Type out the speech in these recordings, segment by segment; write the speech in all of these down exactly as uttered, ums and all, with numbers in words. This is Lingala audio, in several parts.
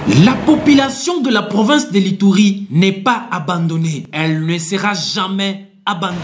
La population de la province de l'Ituri n'est pas abandonnée. Elle ne sera jamais abandonnée.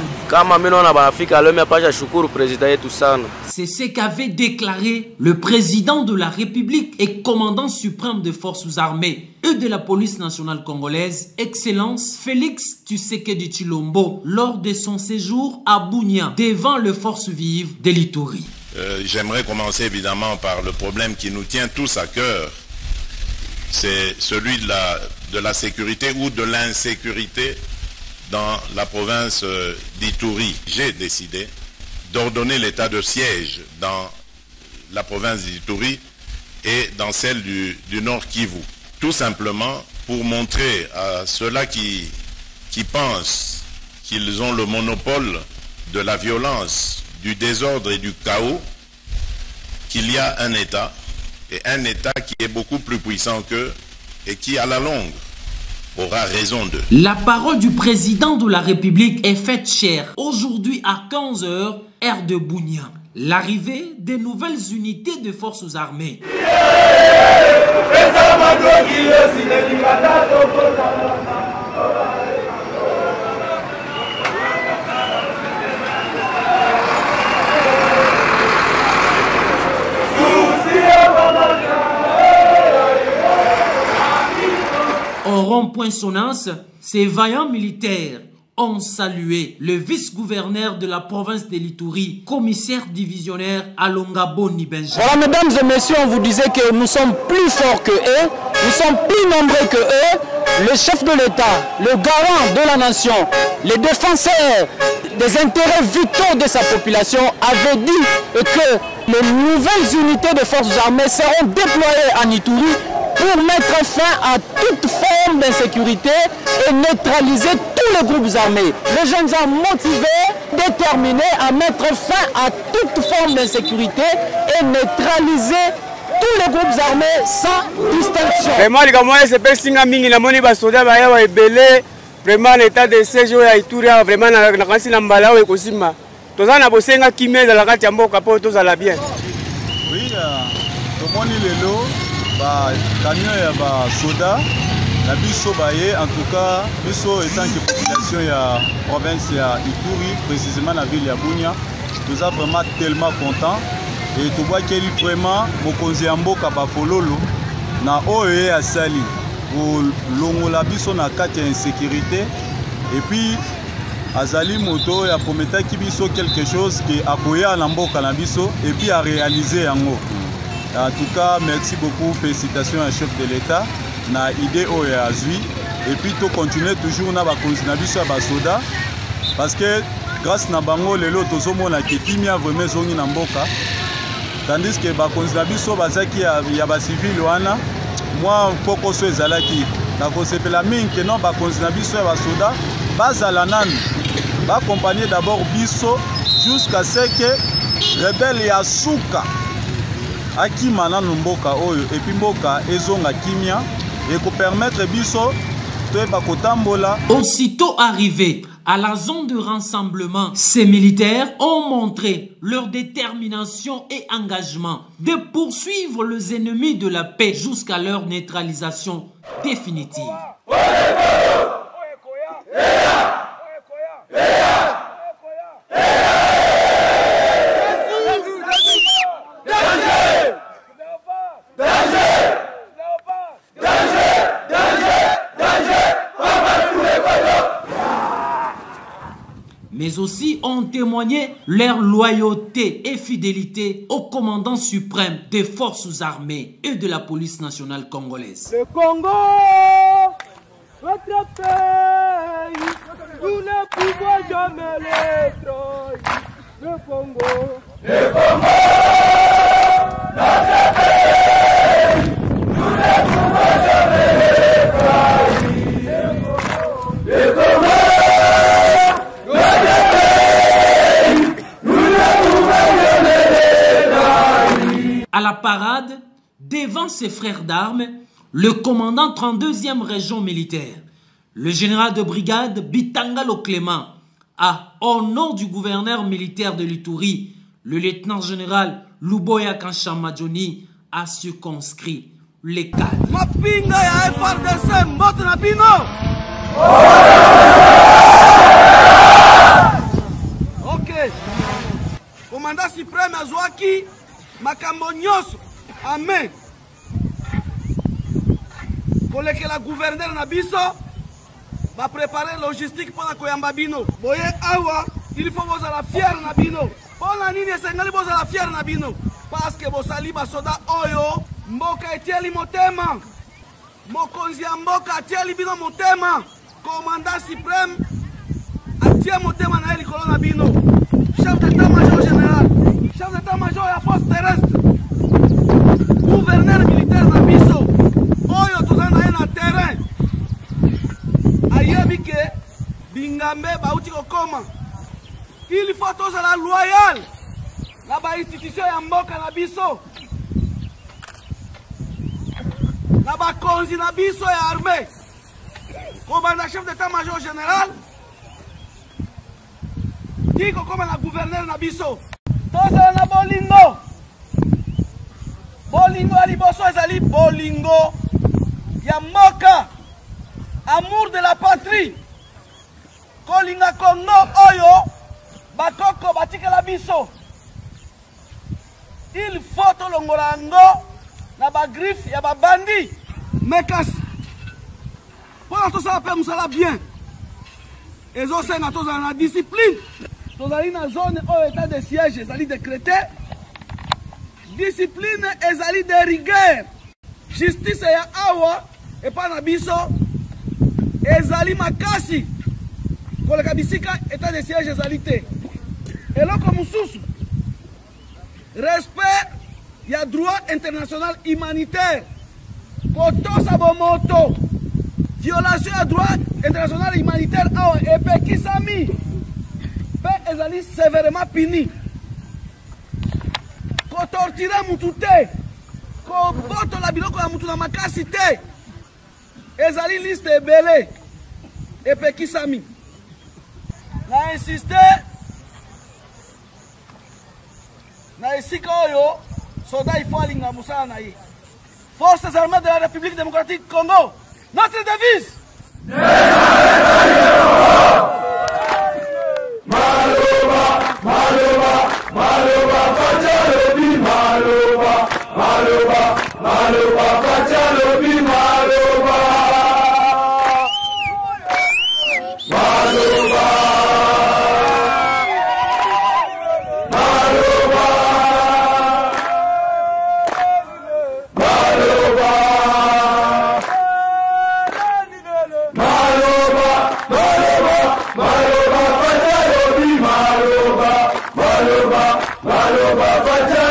C'est ce qu'avait déclaré le président de la République et commandant suprême des forces armées et de la police nationale congolaise, Excellence Félix Tshisekedi Tshilombo, lors de son séjour à Bunia, devant les forces vives de l'Ituri. Euh, J'aimerais commencer évidemment par le problème qui nous tient tous à cœur. C'est celui de la, de la sécurité ou de l'insécurité dans la province d'Ituri. J'ai décidé d'ordonner l'état de siège dans la province d'Ituri et dans celle du, du Nord Kivu. Tout simplement pour montrer à ceux-là qui, qui pensent qu'ils ont le monopole de la violence, du désordre et du chaos, qu'il y a un État, et un État qui est beaucoup plus puissant qu'eux et qui, à la longue, aura raison d'eux. La parole du président de la République est faite chère. Aujourd'hui à quinze heures, heure de Bunia. L'arrivée des nouvelles unités de forces armées. Au rond-point Sonance, ces vaillants militaires ont salué le vice-gouverneur de la province de l'Ituri, commissaire divisionnaire Alongabo Nibenja. Voilà, mesdames et messieurs, on vous disait que nous sommes plus forts que eux, nous sommes plus nombreux que eux. Le chef de l'État, le garant de la nation, les défenseurs des intérêts vitaux de sa population avait dit que les nouvelles unités de forces armées seront déployées en Ituri pour mettre fin à toute forme d'insécurité et neutraliser tous les groupes armés. Les jeunes gens motivés, déterminés à mettre fin à toute forme d'insécurité et neutraliser tous les groupes armés sans distinction. Vraiment, les gars, c'est pas si mingi na moni ba soda ba ya ebele. Vraiment l'état de siège ya Ituri vraiment na na kasi na mbala o ekosima. Tozana bosenga kimeza la kati ya mboka po tozala bien. Oui, to moni lelo ba camion ya ba soda na biso baye, en tout cas biso étant que population ya province ya Ituri, précisément la ville ya Bunia, nous sommes vraiment tellement contents et tu vois qu'il vraiment mokonzi ya mboka ba fololo na oye asali pour longola biso na kati ya insécurité et puis azali moto ya prometa ki biso quelque chose qui akoya na mboka na biso et puis à réaliser yango. En tout cas, merci beaucoup, félicitations à chef de l'État, na idée au Azui. Et puis, tu continues toujours na ba konzinabiso ya basoda, parce que grâce na bango lelo tozomo na kimia vraiment zongi na mboka, tandis que ba konzinabiso bazaki ya, ya ba civil wana, moi poko so ezalaki na kosepela mingi non ba konzinabiso ya basoda, bazala nanu, ba accompagner d'abord biso jusqu'à ce que rebelle ya suka Akima na mboka oyo et puis mboka ezonga kimia et ko permettre biso to ba kotambola. Aussitôt arrivés à la zone de rassemblement, ces militaires ont montré leur détermination et engagement de poursuivre les ennemis de la paix jusqu'à leur neutralisation définitive. Mais aussi ont témoigné leur loyauté et fidélité au commandant suprême des forces armées et de la police nationale congolaise. Le Congo, notre pays, nous ne pouvons jamais le trahir. Le Congo, le Congo, notre pays, nous ne pouvons jamais le trahir. Le Congo. À la parade, devant ses frères d'armes, le commandant trente-deuxième région militaire, le général de brigade Bitangalo Clément, a, au nom du gouverneur militaire de l'Ituri, le lieutenant-général Luboya Kanshamadjoni, a circonscrit les cadres. Mapinga ya F R D C mbote na bino. Ok. Commandant suprême azwaki makambo nyonso. Amen. Kolekela gouverneur na biso va préparer logistique pour la koyamba bino. Boye awa, il faut vous la fière na bino. Pour la nini esengali vous la fière na bino. Parce que vos sali basoda oyo mboka etieli motema. Mokonzi ya mboka atieli bino motema. Commandant suprême atie motema na eli kolona bino. Chef d'état-major général, chef d'état-major ya force terrestre, gouverneur militaire na biso. Oyo tozana na terrain. Ayebi ke bingambe bauti kokoma. Il faut tozala loyal na ba institution ya mboka na biso. Na ba konzi na biso ya armée. Commandant chef d'état-major général. Tiko koma na gouverneur na biso. Tozala na bolingo. Bolingo ali boso ezali bolingo ya mboka. Amour de la patrie. Kolinga Congo oyo bakoko batikela biso. Il faut tolongola ngo na ba griffe ya ba bandi. Mekas. Pour tout ça pe musala bien. Ezo senga tozala na discipline. Tozali na zone oyo état de siège ezali décrété. Discipline ezali de rigueur. Justice ya awa et pas na biso. Ezali makasi. Koleka bisika état de siège ezali te. Eloko mususu. Respect ya droit international humanitaire. Kotosa bomoto. Violation ya droit international humanitaire awa epekisami. Pe ezali sévèrement puni. Ko torturer mutu te. Ko boto la biloko ya mutu na makasi te. Ezali liste ebele. Epekisami. Na insister. Na esika oyo soda il faut alinga musala na ye. Forces armées de la République démocratique Congo. Notre devise. Maloba, Maloba, Maloba, Fatialobi, Maloba, Maloba, Maloba, Fatialobi, Maloba, Maloba, Maloba, Maloba, Maloba, Maloba, Maloba, Maloba, Maloba, Maloba, Maloba,